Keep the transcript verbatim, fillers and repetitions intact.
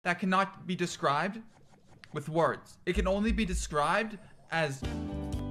that cannot be described with words. It can only be described as